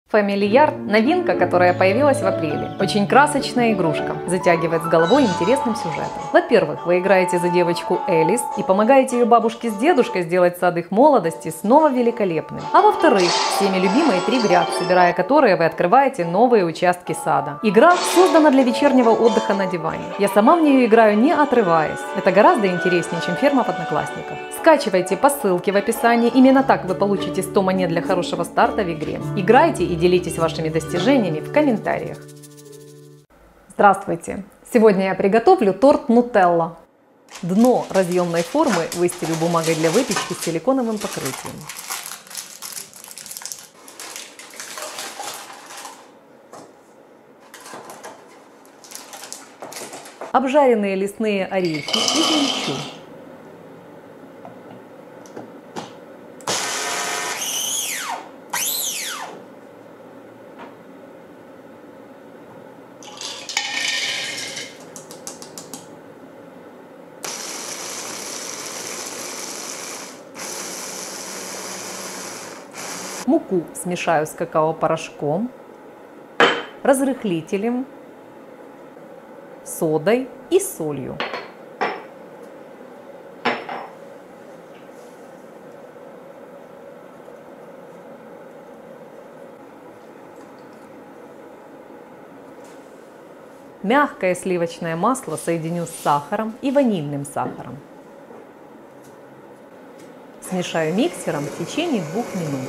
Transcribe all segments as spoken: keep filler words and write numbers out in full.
Family Yard – новинка, которая появилась в апреле. Очень красочная игрушка, затягивает с головой интересным сюжетом. Во-первых, вы играете за девочку Элис и помогаете ее бабушке с дедушкой сделать сад их молодости снова великолепным. А во-вторых, всеми любимые три гряд, собирая которые вы открываете новые участки сада. Игра создана для вечернего отдыха на диване. Я сама в нее играю не отрываясь. Это гораздо интереснее, чем ферма в Одноклассниках. Скачивайте по ссылке в описании, именно так вы получите сто монет для хорошего старта в игре. Играйте и делитесь вашими достижениями в комментариях. Здравствуйте! Сегодня я приготовлю торт Нутелла. Дно разъемной формы выстелю бумагой для выпечки с силиконовым покрытием. Обжаренные лесные орехи измельчу. Муку смешаю с какао-порошком, разрыхлителем, содой и солью. Мягкое сливочное масло соединю с сахаром и ванильным сахаром. Смешаю миксером в течение двух минут.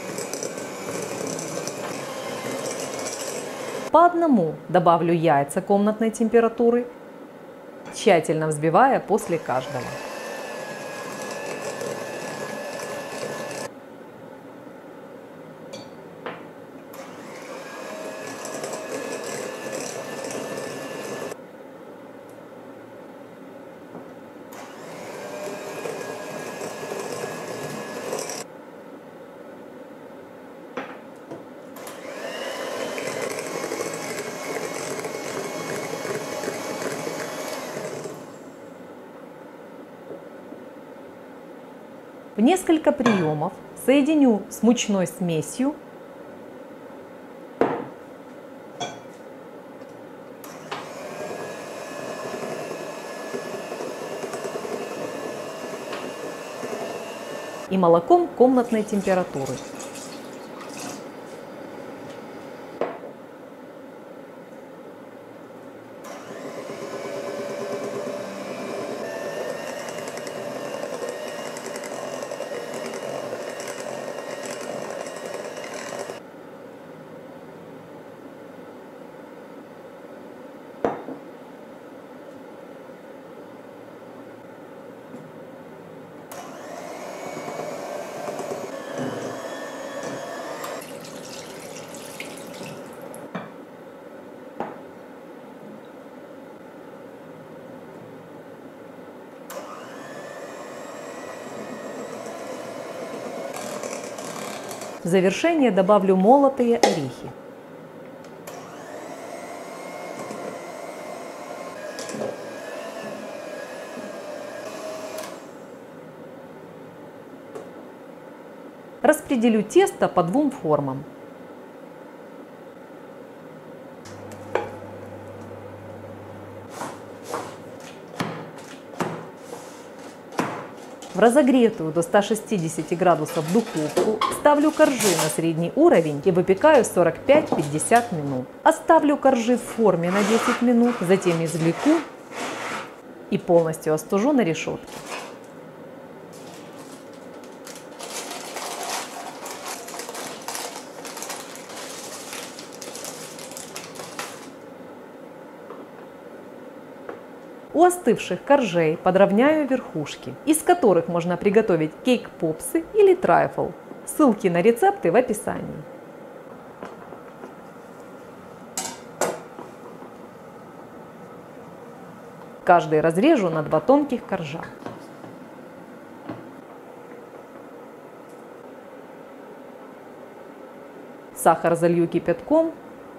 По одному добавлю яйца комнатной температуры, тщательно взбивая после каждого. В несколько приемов соединю с мучной смесью и молоком комнатной температуры. В завершение добавлю молотые орехи. Распределю тесто по двум формам. В разогретую до ста шестидесяти градусов духовку ставлю коржи на средний уровень и выпекаю сорок пять — пятьдесят минут. Оставлю коржи в форме на десять минут, затем извлеку и полностью остужу на решетке. У остывших коржей подровняю верхушки, из которых можно приготовить кейк-попсы или трайфл. Ссылки на рецепты в описании. Каждый разрежу на два тонких коржа. Сахар залью кипятком.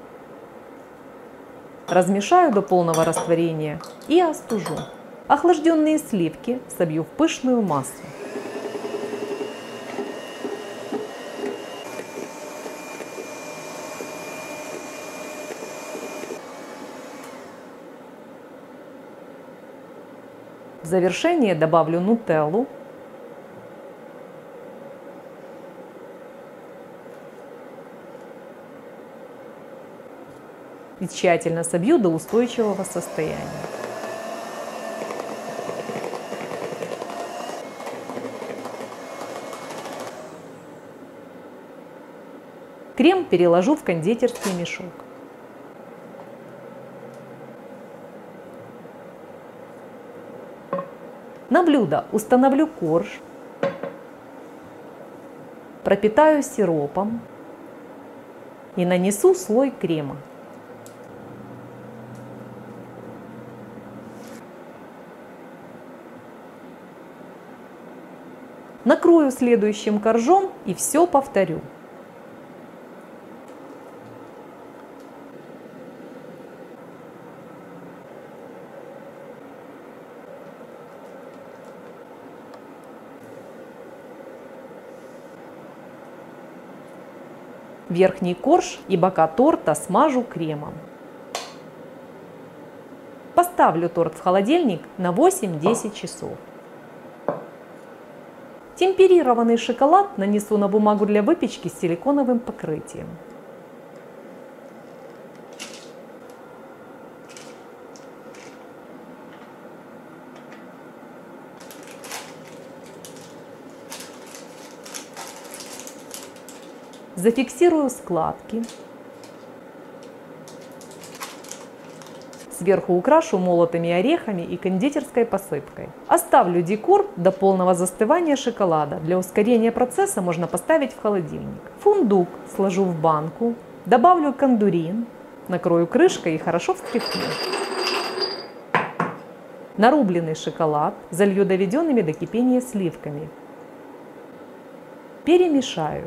Размешаю до полного растворения и остужу. Охлажденные сливки собью в пышную массу. В завершение добавлю нутеллу. И тщательно собью до устойчивого состояния. Крем переложу в кондитерский мешок. На блюдо установлю корж, пропитаю сиропом и нанесу слой крема. Накрою следующим коржом и все повторю. Верхний корж и бока торта смажу кремом. Поставлю торт в холодильник на восемь-десять часов. Темперированный шоколад нанесу на бумагу для выпечки с силиконовым покрытием. Зафиксирую складки. Сверху украшу молотыми орехами и кондитерской посыпкой. Оставлю декор до полного застывания шоколада. Для ускорения процесса можно поставить в холодильник. Фундук сложу в банку, добавлю кондурин, накрою крышкой и хорошо встряхну. Нарубленный шоколад залью доведенными до кипения сливками. Перемешаю.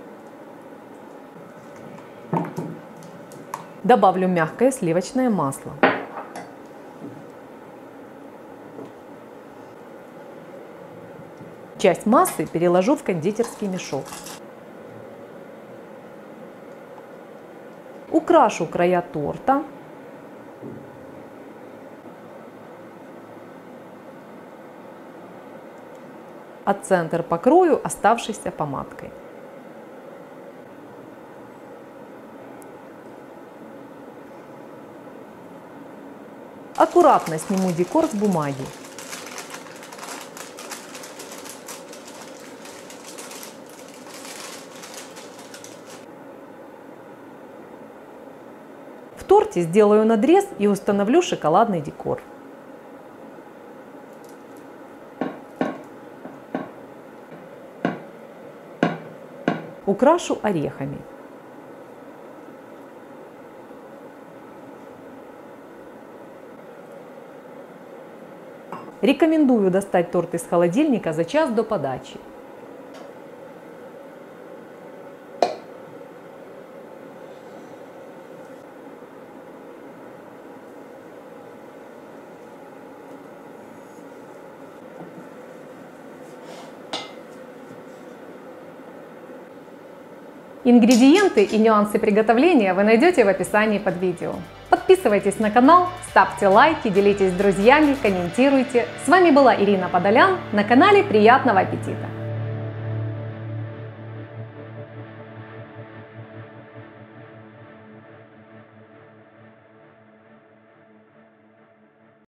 Добавлю мягкое сливочное масло. Часть массы переложу в кондитерский мешок. Украшу края торта. А центр покрою оставшейся помадкой. Аккуратно сниму декор с бумаги. В торте сделаю надрез и установлю шоколадный декор. Украшу орехами. Рекомендую достать торт из холодильника за час до подачи. Ингредиенты и нюансы приготовления вы найдете в описании под видео. Подписывайтесь на канал, ставьте лайки, делитесь с друзьями, комментируйте. С вами была Ирина Подолян на канале Приятного аппетита!